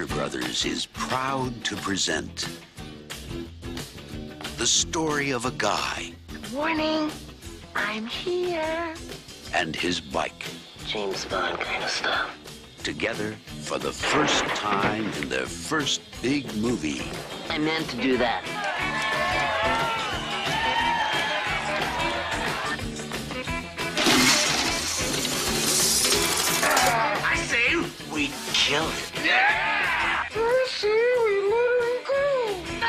Warner Brothers is proud to present the story of a guy. Good morning. I'm here. And his bike. James Bond kind of stuff. Together for the first time in their first big movie. I meant to do that. I say we killed it. Yeah! I say we let him go.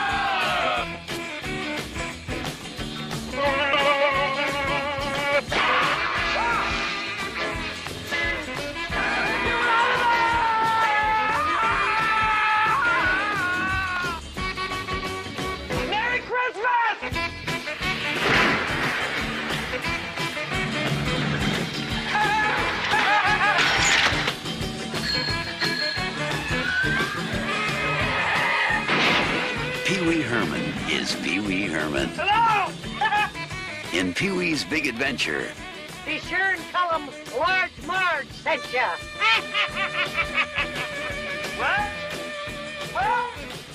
Merry Christmas! Pee Wee Herman is Pee Wee Herman. Hello! In Pee Wee's Big Adventure, Be sure and tell them Large Marge sent ya. What? Well?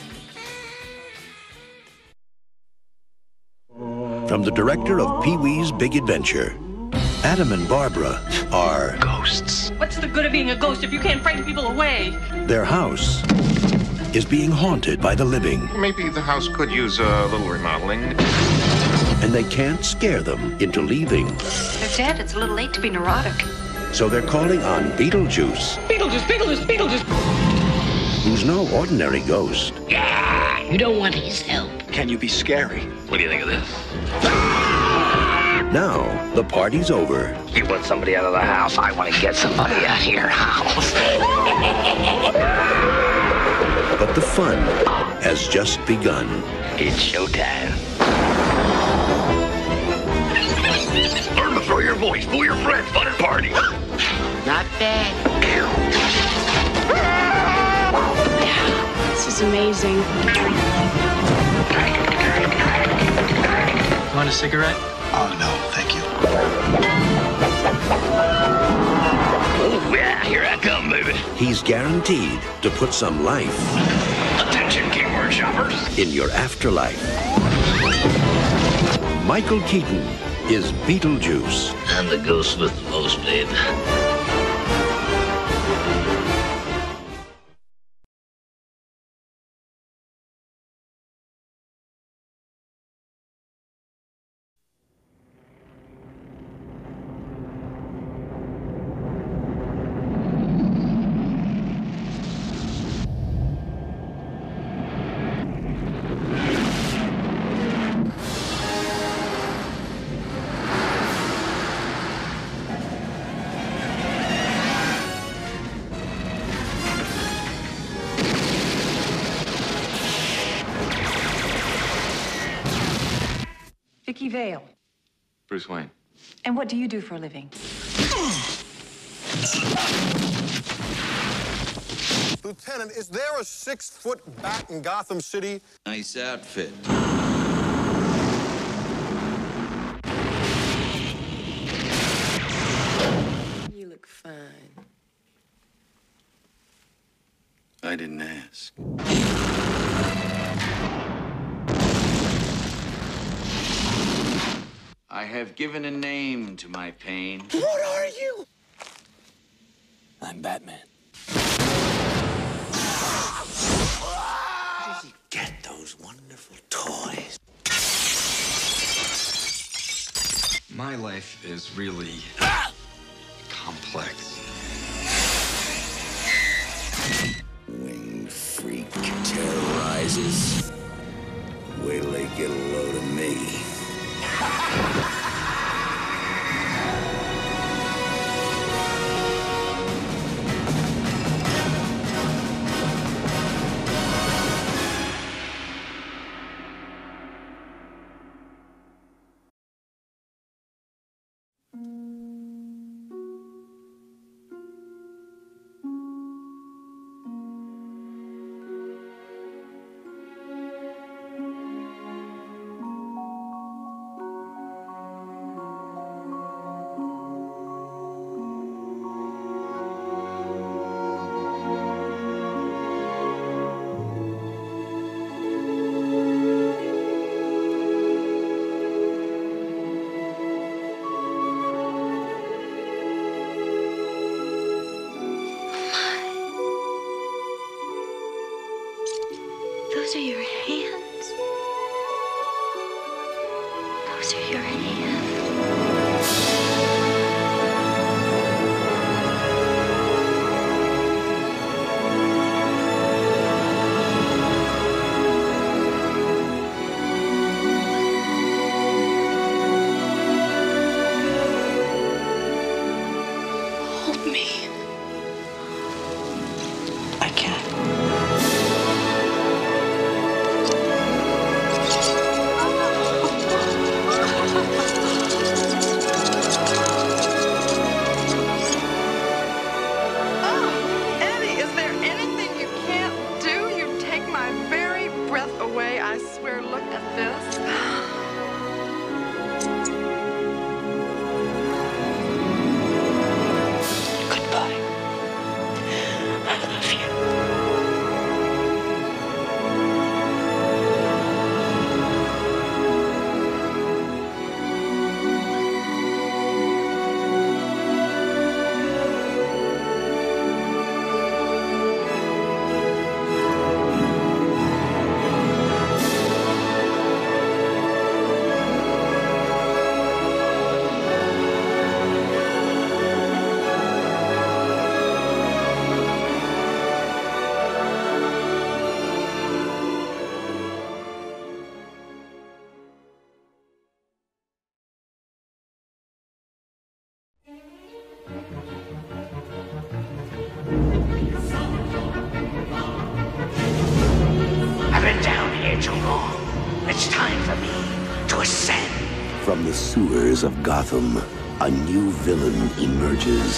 From the director of Pee Wee's Big Adventure, Adam and Barbara are ghosts. What's the good of being a ghost if you can't frighten people away? their house is being haunted by the living, Maybe the house could use a little remodeling. and they can't scare them into leaving. They're dead. It's a little late to be neurotic. So they're calling on Beetlejuice, Beetlejuice, Beetlejuice, Beetlejuice! who's no ordinary ghost. You don't want his help. Can you be scary? What do you think of this? Now, the party's over, You want somebody out of the house? I want to get somebody out of your house. but the fun has just begun. It's showtime. Learn to throw your voice, fool your friends, fun and party. Not bad. This is amazing. Want a cigarette? Oh, no, thank you. Oh, yeah, here I come, baby. He's guaranteed to put some life Attention, Kingward shoppers. in your afterlife. Michael Keaton is Beetlejuice. I'm the ghost with the most, babe. Vicky Vale. Bruce Wayne. And what do you do for a living? Lieutenant, is there a 6-foot bat in Gotham City? Nice outfit. You look fine. I didn't ask. I have given a name to my pain. What are you? I'm Batman. Where does he get those wonderful toys? My life is really complex. Winged freak terrorizes. Wait till they get a load of me. Those are your hands. Those are your hands. Hold me. I can't. Away, I swear, look at this. Goodbye. I love you. I've been down here too long. It's time for me to ascend. From the sewers of Gotham, a new villain emerges.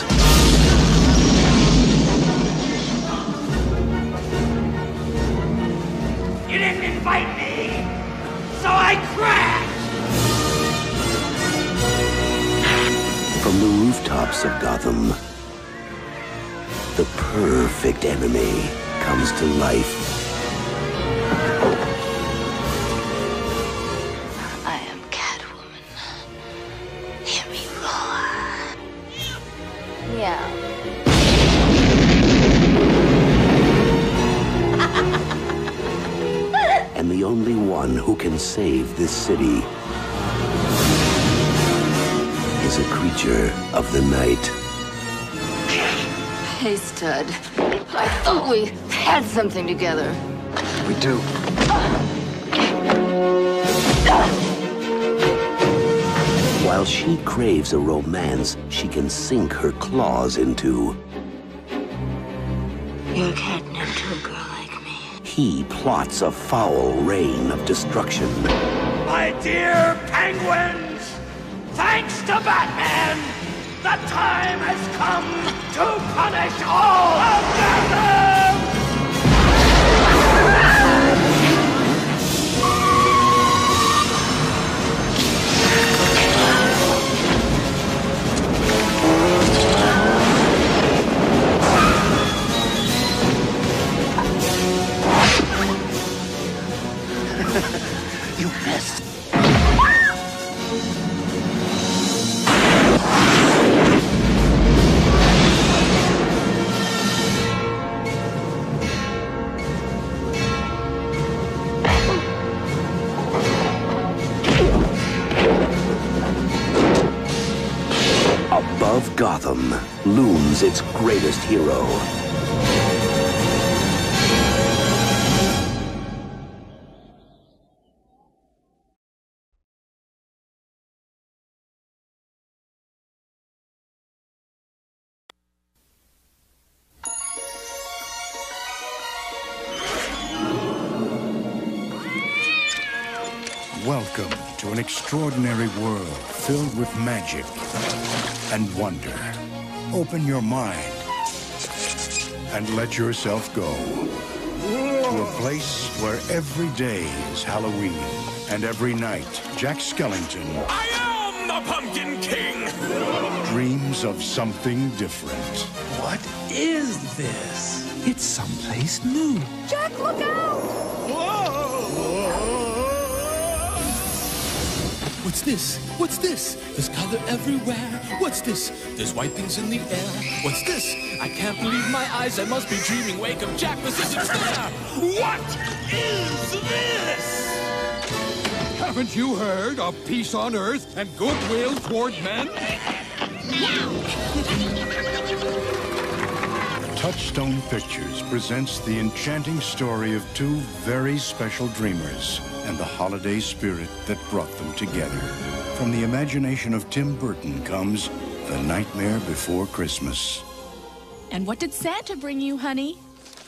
You didn't invite me, so I crashed! From the rooftops of Gotham, the perfect enemy comes to life. I am Catwoman. Hear me roar. Yeah. And the only one who can save this city is a creature of the night. Hey, stud. I thought we had something together. We do. While she craves a romance she can sink her claws into, You're catnip to a girl like me. he plots a foul reign of destruction. My dear penguins, thanks to Batman, the time has come to punish all of Gotham! You missed. Above Gotham looms its greatest hero. Welcome to an extraordinary world filled with magic and wonder. Open your mind and let yourself go to a place where every day is Halloween and every night Jack Skellington I am the Pumpkin King! dreams of something different. What is this? It's someplace new. Jack, look out! What's this? What's this? There's color everywhere. What's this? There's white things in the air. What's this? I can't believe my eyes. I must be dreaming. Wake up, Jack. This isn't fair. What is this? Haven't you heard of peace on earth and goodwill toward men? Touchstone Pictures presents the enchanting story of two very special dreamers and the holiday spirit that brought them together. From the imagination of Tim Burton comes The Nightmare Before Christmas. And what did Santa bring you, honey?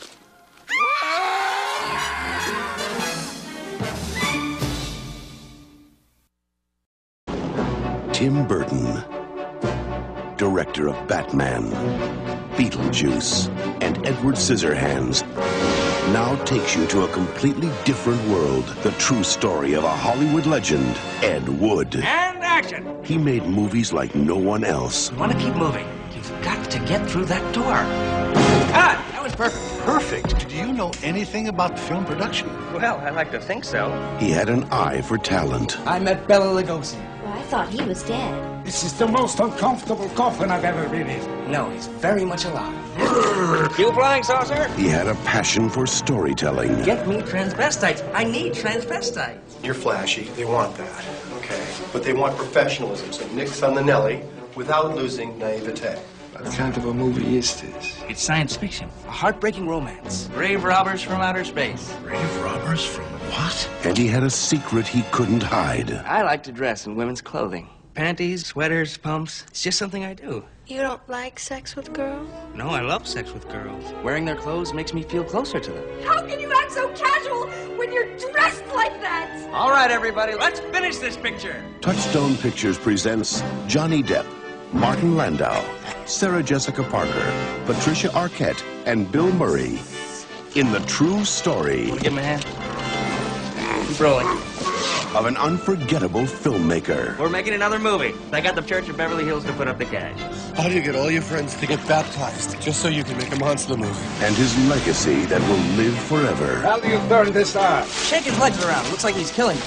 Tim Burton, director of Batman, Beetlejuice, and Edward Scissorhands, now takes you to a completely different world. The true story of a Hollywood legend, Ed Wood. And action! He made movies like no one else. You want to keep moving. You've got to get through that door. Ah, that was perfect. Perfect? Do you know anything about film production? Well, I like to think so. He had an eye for talent. I met Bela Lugosi. Well, I thought he was dead. This is the most uncomfortable coffin I've ever been in. No, he's very much alive. You flying saucer? He had a passion for storytelling. Get me transvestites. I need transvestites. You're flashy. They want that. Okay. But they want professionalism. So nix on the Nelly without losing naivete. What kind of a movie is this? It's science fiction. A heartbreaking romance. Grave robbers from outer space. Grave robbers from what? And he had a secret he couldn't hide. I like to dress in women's clothing. Panties, sweaters, pumps. It's just something I do. You don't like sex with girls? No, I love sex with girls. Wearing their clothes makes me feel closer to them. How can you act so casual when you're dressed like that? All right, everybody, let's finish this picture. Touchstone Pictures presents Johnny Depp, Martin Landau, Sarah Jessica Parker, Patricia Arquette, and Bill Murray in the true story. Give him a hand. Keep rolling. Of an unforgettable filmmaker. We're making another movie. I got the Church of Beverly Hills to put up the cash. How do you get all your friends to get baptized just so you can make a monster movie? And his legacy that will live forever. How do you turn this on? Shake his legs around. Looks like he's killing.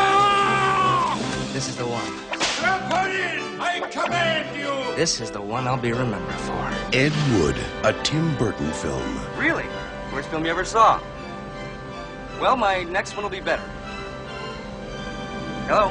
Ah! This is the one. I command you! This is the one I'll be remembered for. Ed Wood, a Tim Burton film. Really? Worst film you ever saw? Well, my next one will be better. Hello?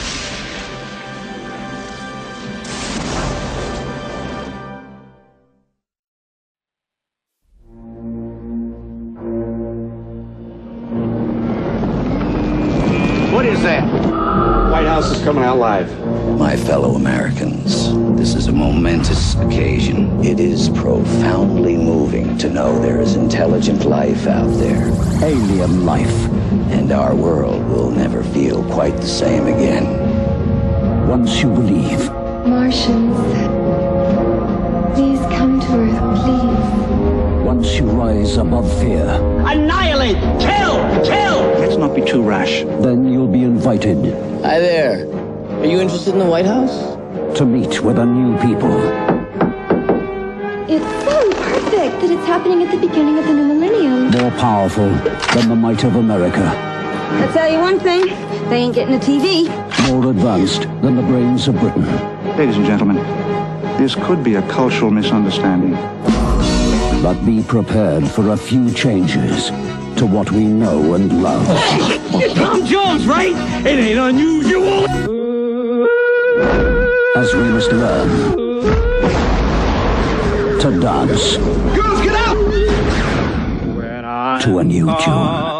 What is that? White House is coming out live. My fellow Americans, this is a momentous occasion. It is profoundly moving to know there is intelligent life out there. Alien life. And our world will never feel quite the same again. Once you believe. Martians, please come to Earth, please. Once you rise above fear. Annihilate! Kill! Kill! Let's not be too rash. Then you'll be invited. Hi there. Are you interested in the White House? To meet with a new people. It's so perfect that it's happening at the beginning of the new millennium. More powerful than the might of America. I'll tell you one thing, they ain't getting a TV. More advanced than the brains of Britain. Ladies and gentlemen, this could be a cultural misunderstanding. But be prepared for a few changes to what we know and love. You're Tom Jones, right? It ain't unusual. As we must learn to dance. Girls, get out! To a new tune.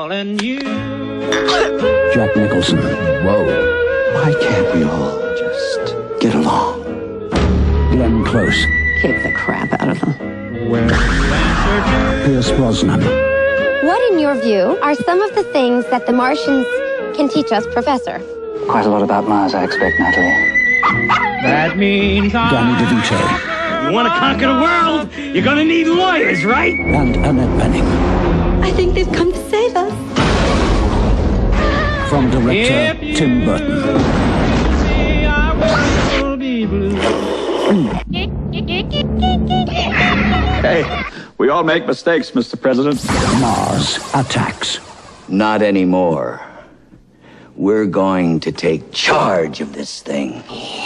Jack Nicholson. Whoa. Why can't we all just get along? Glenn Close. Kick the crap out of them. Pierce Brosnan. What, in your view, are some of the things that the Martians can teach us, Professor? Quite a lot about Mars, I expect, Natalie. That means Danny DeVito. You want to conquer the world? You're gonna need lawyers, right? And Annette Bening. I think they've come to save us. From director Tim Burton. Hey, we all make mistakes, Mr. President. Mars attacks. Not anymore. We're going to take charge of this thing.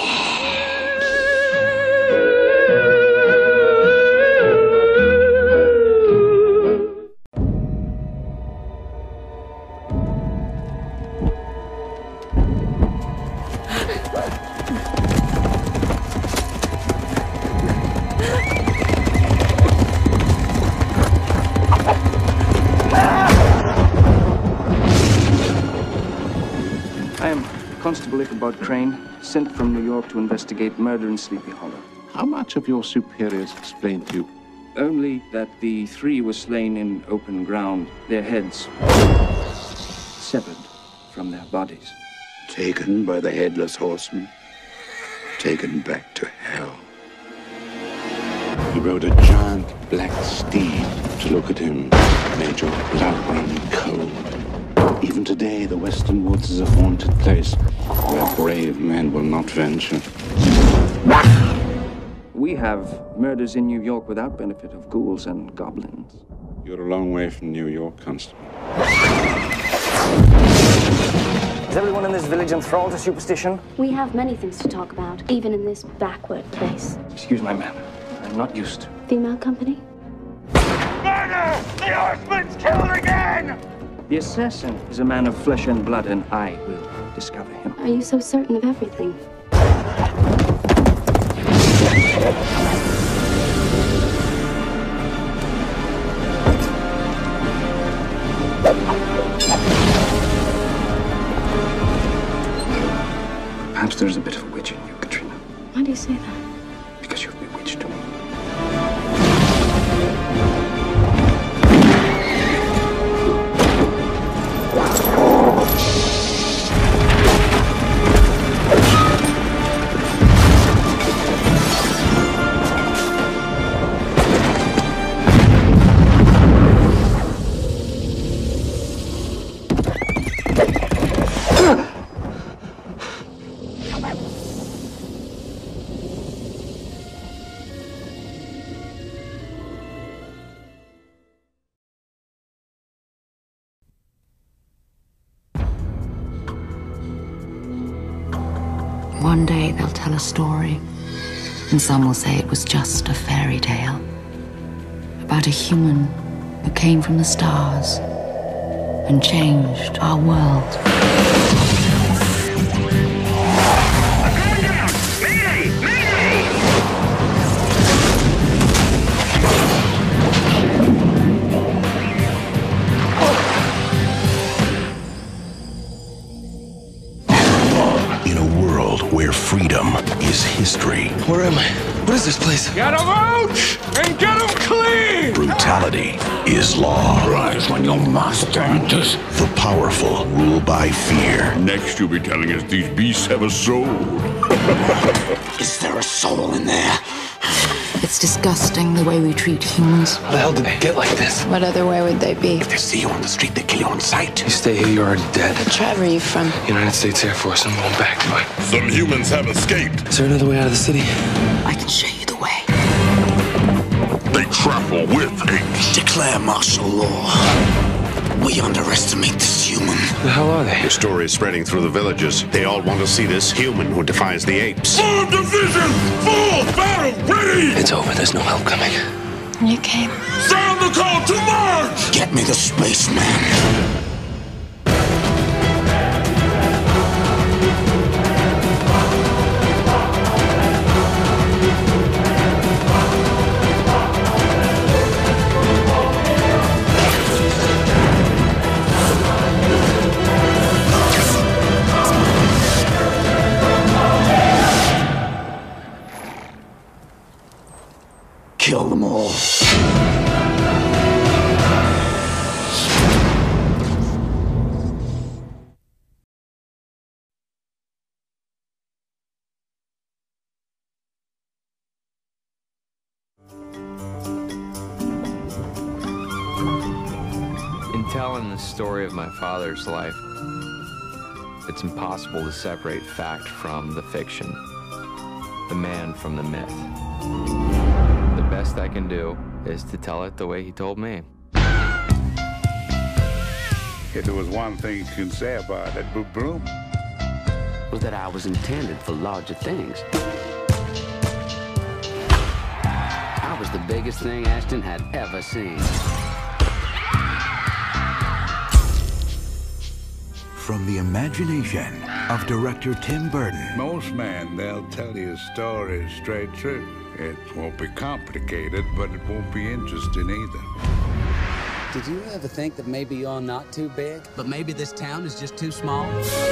Constable Ichabod Crane, sent from New York to investigate murder in Sleepy Hollow. How much have your superiors explained to you? Only that the three were slain in open ground, their heads severed from their bodies. Taken by the Headless Horseman, taken back to hell. He rode a giant black steed. To look at him, Major, blood running cold. Even today, the Western Woods is a haunted place where brave men will not venture. We have murders in New York without benefit of ghouls and goblins. You're a long way from New York, Constable. Is everyone in this village enthralled to superstition? We have many things to talk about, even in this backward place. Excuse my manner. I'm not used to. Female company? Murder! The Horseman's killed again! The assassin is a man of flesh and blood, and I will discover him. Are you so certain of everything? Perhaps there's a bit of a witch in you, Katrina. Why do you say that? Because you've bewitched me. One day they'll tell a story, and some will say it was just a fairy tale about a human who came from the stars and changed our world. I'm going down! Mayday! Mayday! In a world where freedom is history. Where am I? What is this place? Get 'em out! And get 'em clean! Brutality is law. Rise when your master enters. The powerful rule by fear. Next, you'll be telling us these beasts have a soul. Is there a soul in there? It's disgusting the way we treat humans. How the hell did they get like this? What other way would they be? If they see you on the street, they kill you on sight. You stay here, you're already dead. What tribe are you from? United States Air Force, I'm going back to it. Some humans have escaped. Is there another way out of the city? I can show you the way. They travel with apes. Declare martial law. We underestimate this human. Who the hell are they? Your story is spreading through the villages. They all want to see this human who defies the apes. Full division! Full battle ready! It's over, there's no help coming. You came. Sound the call to march! Get me the spaceman. Kill them all. In telling the story of my father's life, it's impossible to separate fact from the fiction, the man from the myth. The best I can do is to tell it the way he told me. If there was one thing you can say about that bloom, was that I was intended for larger things. I was the biggest thing Ashton had ever seen. From the imagination of Director Tim Burton. most men, they'll tell you a story straight true. It won't be complicated, but it won't be interesting either. Did you ever think that maybe you're not too big, but maybe this town is just too small?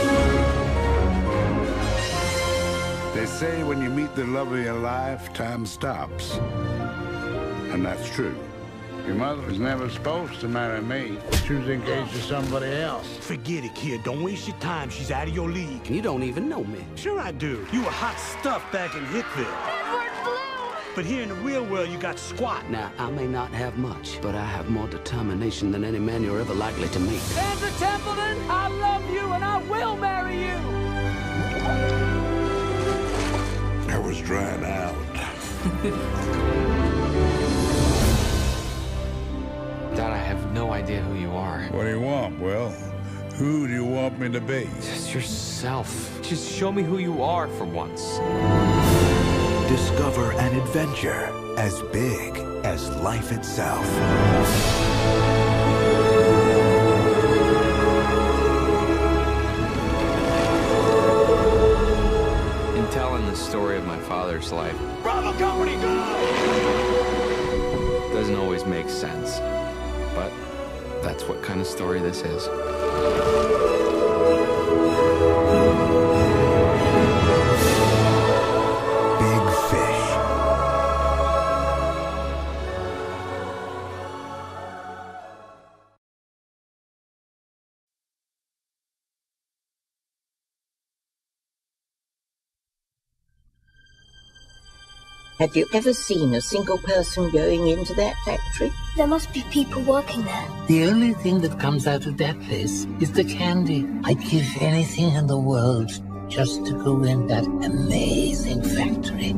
They say when you meet the love of your life, time stops. And that's true. Your mother was never supposed to marry me. She was engaged to somebody else. Forget it, kid. Don't waste your time. She's out of your league. You don't even know me. Sure I do. You were hot stuff back in Hickville. But here in the real world, you got squat. Now, I may not have much, but I have more determination than any man you're ever likely to meet. Sandra Templeton, I love you and I will marry you. I was drying out. Dad, I have no idea who you are. What do you want, Will? Who do you want me to be? Just yourself. Just show me who you are for once. Discover an adventure as big as life itself. In telling the story of my father's life, Bravo Company, go! doesn't always make sense. But that's what kind of story this is. Big Fish. Have you ever seen a single person going into that factory? There must be people working there. The only thing that comes out of that place is the candy. I'd give anything in the world just to go in that amazing factory.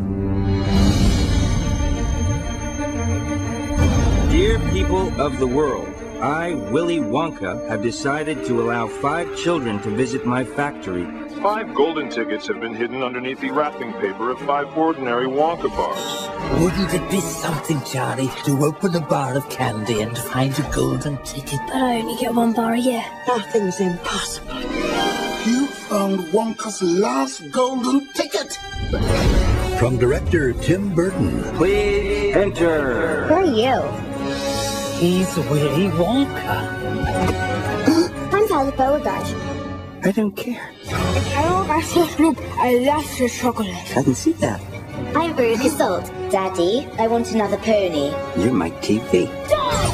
Dear people of the world, I, Willy Wonka, have decided to allow 5 children to visit my factory. 5 golden tickets have been hidden underneath the wrapping paper of 5 ordinary Wonka bars. Wouldn't it be something, Charlie, to open a bar of candy and find a golden ticket? But I only get 1 bar a year. Nothing's impossible. You found Wonka's last golden ticket! From director Tim Burton. Please enter. Who are you? He's Willy Wonka. I'm Tyler Beauregard. I don't care. Hello, Group. I love your chocolate. I can see that. I'm Veruca Salt. Daddy, I want another pony. You're my TV. Die!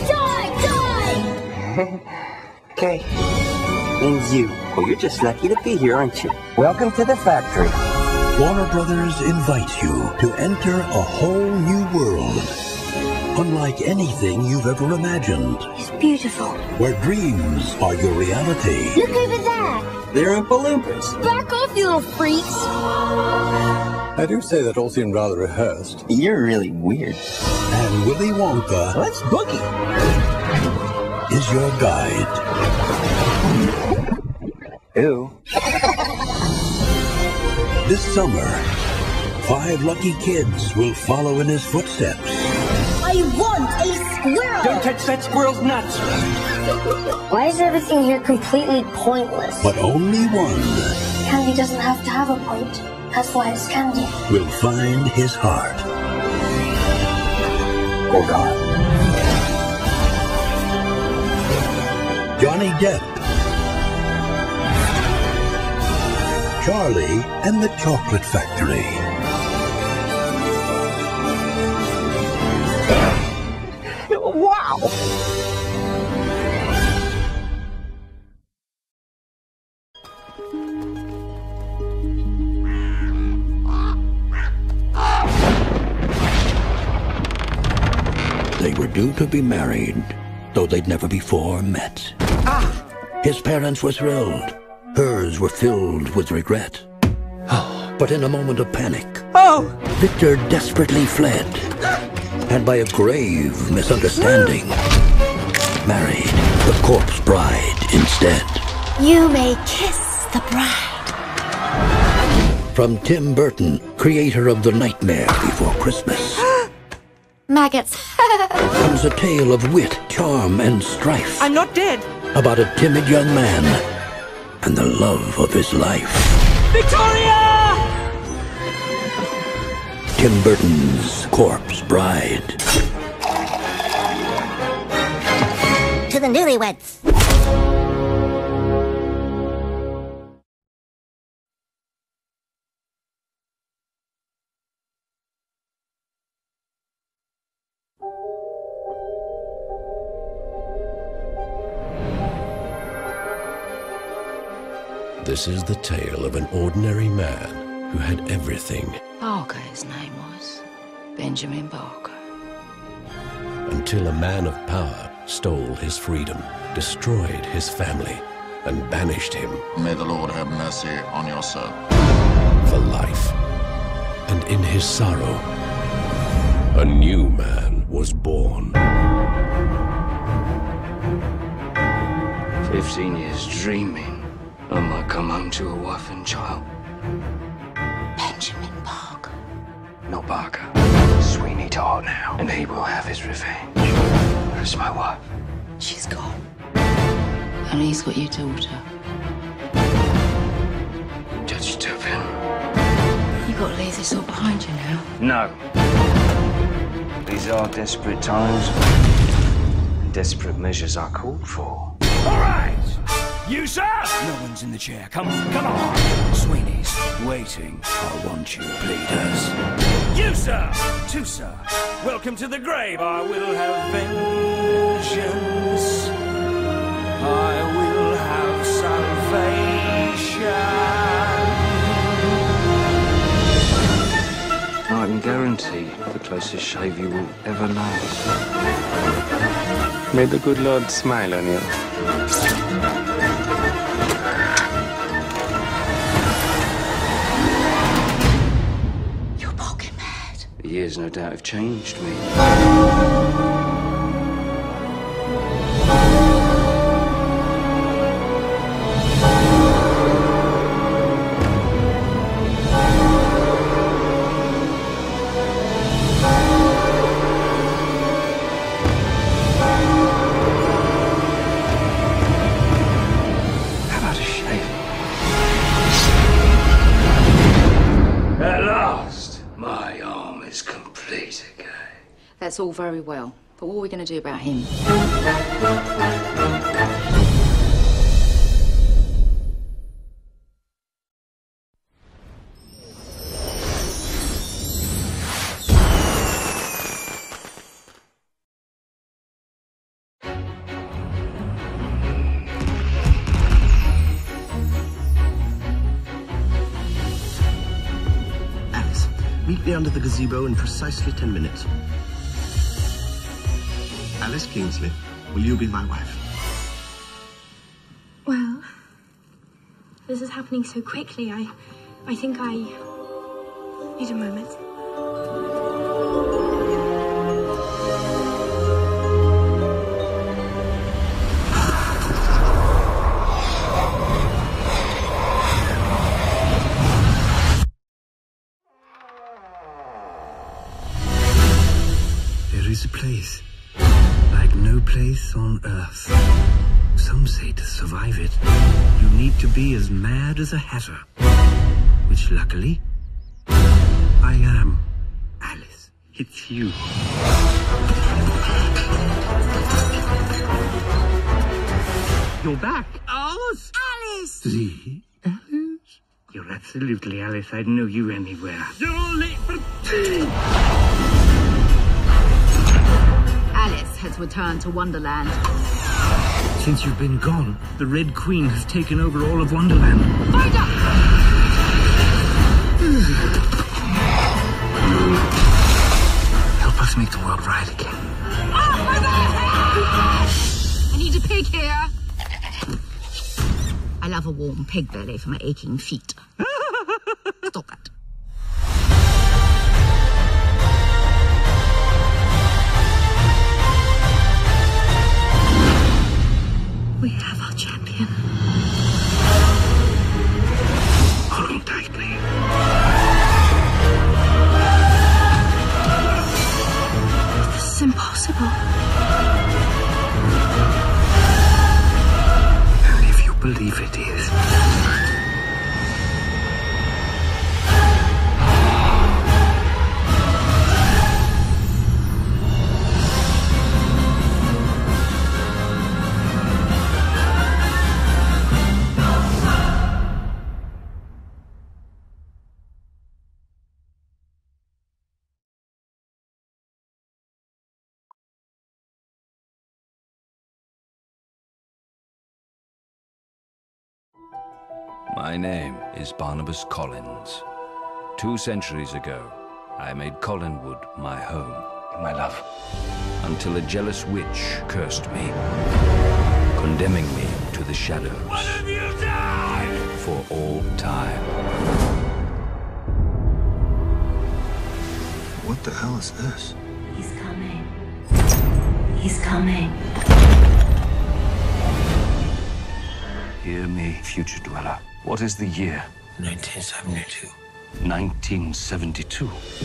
Okay. And you. Well, you're just lucky to be here, aren't you? Welcome to the factory. Warner Brothers invites you to enter a whole new world. Unlike anything you've ever imagined. It's beautiful. Where dreams are your reality. Look over there. They're Oompa Loompas. Back off, you little freaks. I do say that all seemed rather rehearsed. You're really weird. And Willy Wonka Let's boogie. is your guide. Ew. This summer, 5 lucky kids will follow in his footsteps. I want a squirrel! Don't touch that squirrel's nuts! Why is everything here completely pointless? But only one Candy doesn't have to have a point. That's why it's candy. will find his heart. Hold on. Johnny Depp. Charlie and the Chocolate Factory. Wow! They were due to be married, though they'd never before met. His parents were thrilled. Hers were filled with regret. But in a moment of panic, Victor desperately fled. And by a grave misunderstanding, married the corpse bride instead. instead. You may kiss the bride. From Tim Burton, creator of The Nightmare Before Christmas, Maggots. comes a tale of wit, charm, and strife. I'm not dead. About a timid young man and the love of his life. Victoria! Tim Burton's Corpse Bride. To the newlyweds. This is the tale of an ordinary man who had everything. Barker, his name was. Benjamin Barker. Until a man of power stole his freedom, destroyed his family, and banished him. May the Lord have mercy on your soul. For life. And in his sorrow, a new man was born. 15 years dreaming I might come home to a wife and child. Benjamin Barker. Not Barker. Sweeney Todd now. And he will have his revenge. Where's my wife? She's gone. And he's got your daughter. Judge Turpin. You've got to leave this all behind you now. No. These are desperate times. And desperate measures are called for. All right! You, sir? No one's in the chair. Come on. Sweeney's waiting. I want you, pleaders. You, sir! Two, sir. Welcome to the grave. I will have vengeance. I will have salvation. I can guarantee the closest shave you will ever know. May the good Lord smile on you. The years, no doubt, have changed me. How about a shave? At last, my arm is complete again. That's all very well, but what are we going to do about him? Meet me under the gazebo in precisely 10 minutes. Alice Kingsley, will you be my wife? Well, this is happening so quickly, I think I need a moment. There is a place, like no place on earth. Some say to survive it, you need to be as mad as a hatter. Which, luckily, I am. Alice, it's you. You're back. Alice! Alice! See? Alice? You're absolutely Alice. I'd know you anywhere. You're all late for tea! Alice has returned to Wonderland. Since you've been gone, the Red Queen has taken over all of Wonderland. Find her! Help us make the world right again. I need a pig here. I love a warm pig belly for my aching feet. Stop that. We have our champion. again. Hold him tightly. This is impossible. Only if you believe it is. My name is Barnabas Collins. 2 centuries ago, I made Collinwood my home. My love. Until a jealous witch cursed me, condemning me to the shadows. What have you done? For all time. What the hell is this? He's coming. He's coming. Hear me, future dweller. What is the year? 1972. 1972.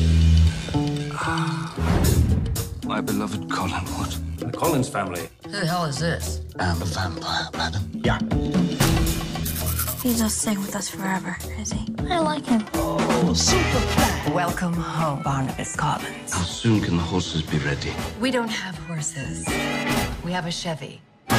My beloved Collinwood. The Collins family. Who the hell is this? I'm a vampire, madam. Yeah. He's just staying with us forever, is he? I like him. Oh, super fat. Welcome home, Barnabas Collins. How soon can the horses be ready? We don't have horses. We have a Chevy.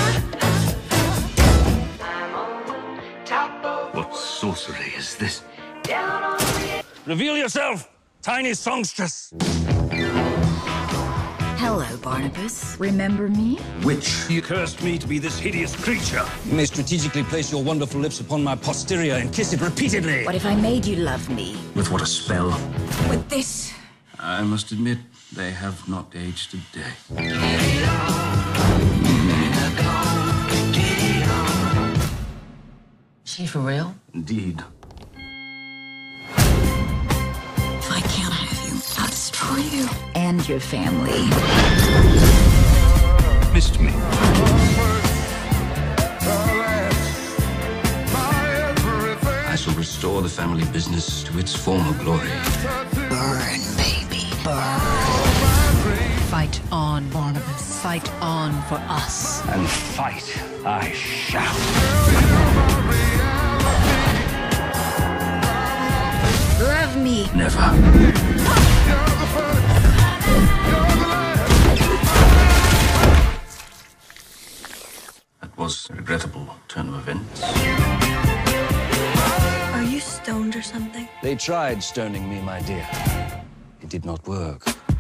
What sorcery is this? Reveal yourself, tiny songstress. Hello, Barnabas. Remember me? Witch, you cursed me to be this hideous creature. You may strategically place your wonderful lips upon my posterior and kiss it repeatedly. What if I made you love me? With what a spell. With this? I must admit, they have not aged a day. She for real? Indeed. If I can't have you, I'll destroy you. And your family. Missed me. I shall restore the family business to its former glory. Burn, baby. Burn. Fight on, Barnabas. Fight on for us. And fight I shall. Love me. Never. That was a regrettable turn of events. Are you stoned or something? They tried stoning me, my dear. It did not work.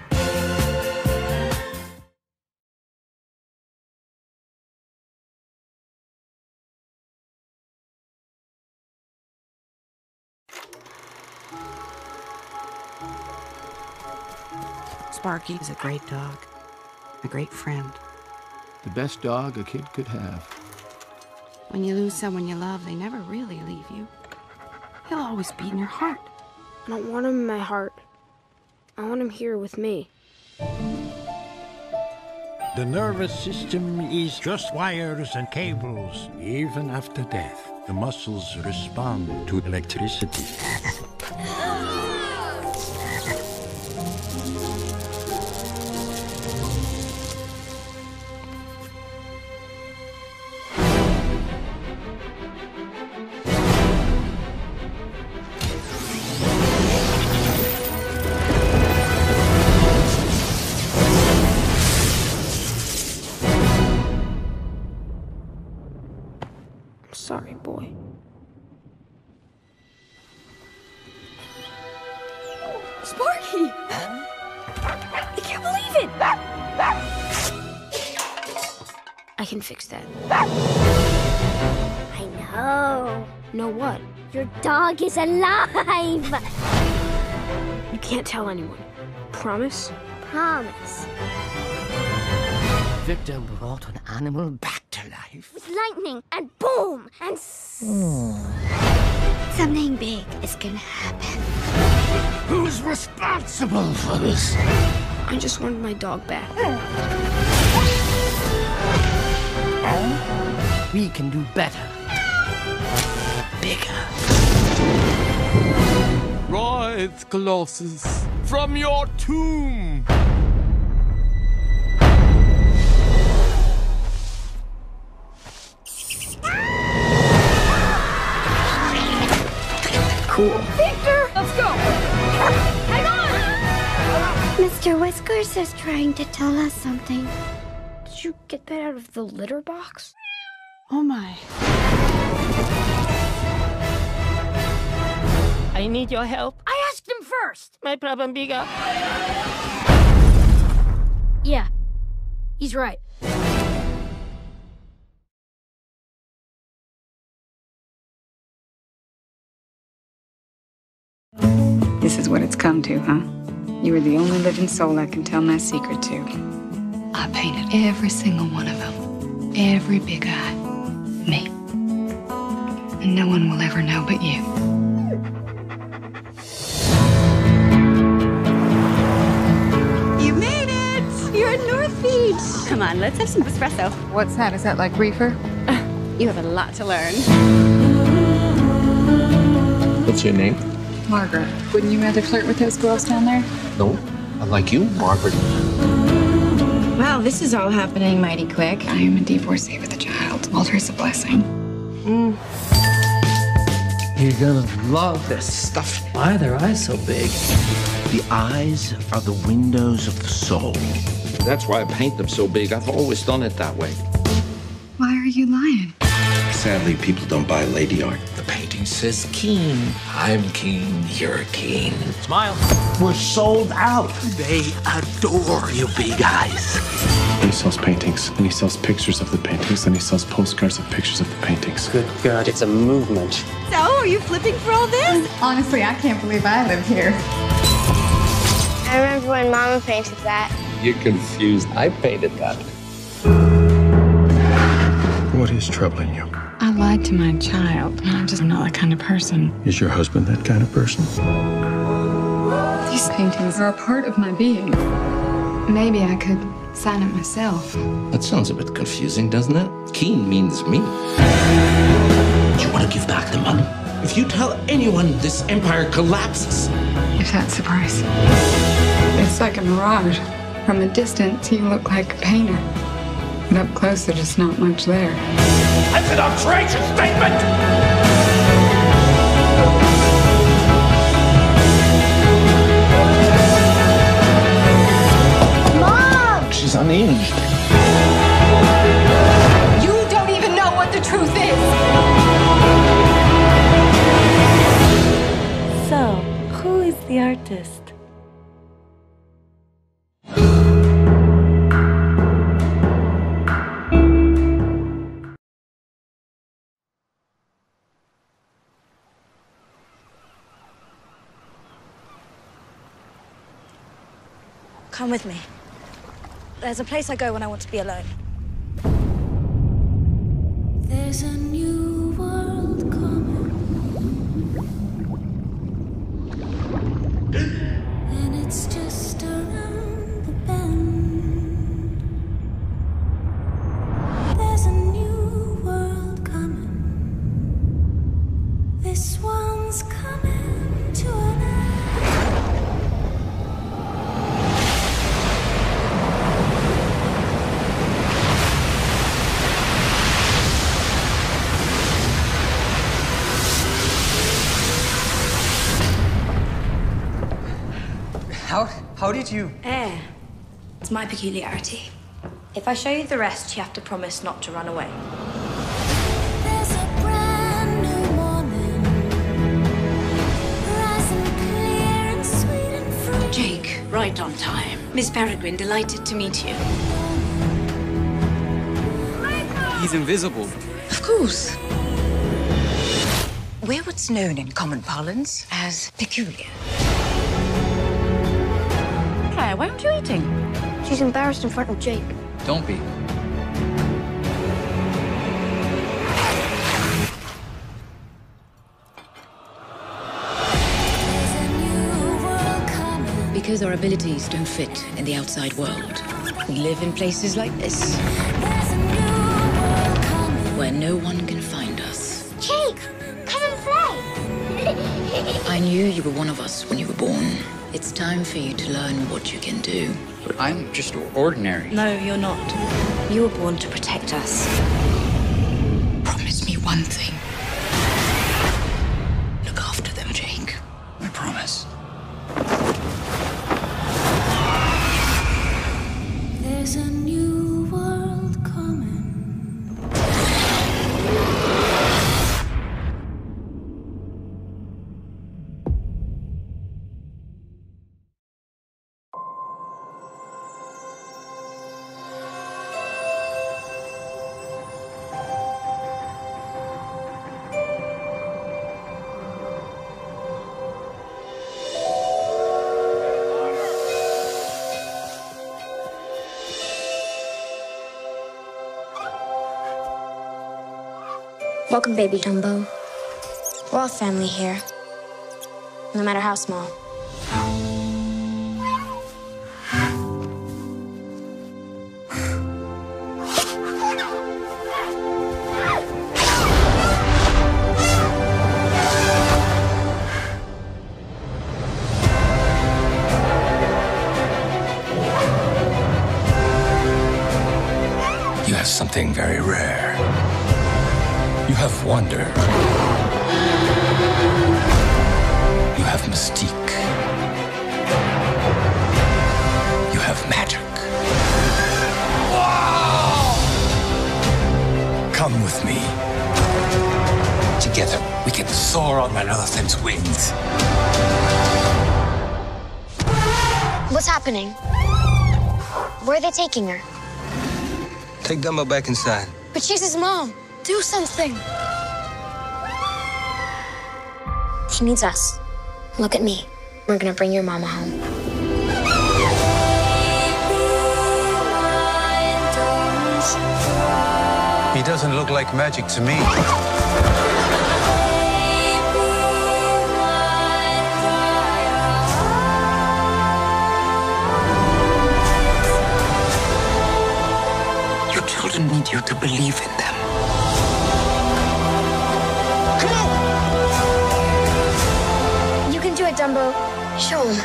Sparky is a great dog, a great friend. The best dog a kid could have. When you lose someone you love, they never really leave you. He'll always be in your heart. I don't want him in my heart. I want him here with me. The nervous system is just wires and cables. Even after death, the muscles respond to electricity. Sorry, boy. Sparky! I can't believe it! I can fix that. I know. Know what? Your dog is alive! You can't tell anyone. Promise? Promise. Victor brought an animal back to life. With lightning and boom and something big is gonna happen. Who's responsible for this? I just wanted my dog back. we can do better. Bigger. Rise, Colossus, from your tomb! Cool. Victor, let's go! Hang on! Mr. Whiskers is trying to tell us something. Did you get that out of the litter box? Oh my. I need your help. I asked him first! My problem bigger. Yeah, he's right. This is what it's come to, huh? You are the only living soul I can tell my secret to. I painted every single one of them. Every big eye. Me. And no one will ever know but you. You made it! You're at North Beach! Come on, let's have some espresso. What's that? Is that like reefer? You have a lot to learn. What's your name? Margaret. Wouldn't you rather flirt with those girls down there? No, I like you, Margaret. Wow, this is all happening mighty quick. I am a divorcee with a child. Walter's a blessing. You're gonna love this stuff. Why are their eyes so big? The eyes are the windows of the soul. That's why I paint them so big. I've always done it that way. Why are you lying? Sadly, people don't buy lady art. The painting says keen. I'm keen, you're keen. Smile. We're sold out. They adore you big eyes. He sells paintings, and he sells pictures of the paintings, and he sells postcards of pictures of the paintings. Good God, it's a movement. So, are you flipping for all this? Honestly, I can't believe I live here. I remember when Mama painted that. You're confused. I painted that. What is troubling you? I lied to my child. I'm just not that kind of person. Is your husband that kind of person? These paintings are a part of my being. Maybe I could sign it myself. That sounds a bit confusing, doesn't it? Keen means me. Do you want to give back the money? If you tell anyone, this empire collapses. If that's the price. It's like a mirage. From a distance, you look like a painter. But up close, there's just not much there. That's an outrageous statement! Mom! She's unhinged. You don't even know what the truth is! So, who is the artist? Come with me. There's a place I go when I want to be alone. There's a new world coming, and it's just around the bend. There's a new world coming. This one's coming to an end. How did you... Air. It's my peculiarity. If I show you the rest, you have to promise not to run away. There's a brand new morning, rising clear and sweet and free. Jake, right on time. Miss Peregrine, delighted to meet you. He's invisible. Of course. We're what's known in common parlance as peculiar. Claire, why aren't you eating? She's embarrassed in front of Jake. Don't be. Because our abilities don't fit in the outside world, we live in places like this, where no knew you were one of us when you were born. It's time for you to learn what you can do. But I'm just ordinary. No, you're not. You were born to protect us. Promise me one thing. Look after them, Jake. I promise. There's a new world coming. Welcome, baby Dumbo. We're all family here, no matter how small. You have something very rare. You have wonder. You have mystique. You have magic. Wow! Come with me. Together, we can soar on an elephant's wings. What's happening? Where are they taking her? Take Dumbo back inside. But she's his mom. Do something. He needs us. Look at me. We're gonna bring your mama home. He doesn't look like magic to me. Your children need you to believe in them. You can do it, Dumbo. Show him.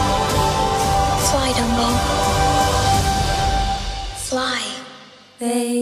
Fly, Dumbo. Fly.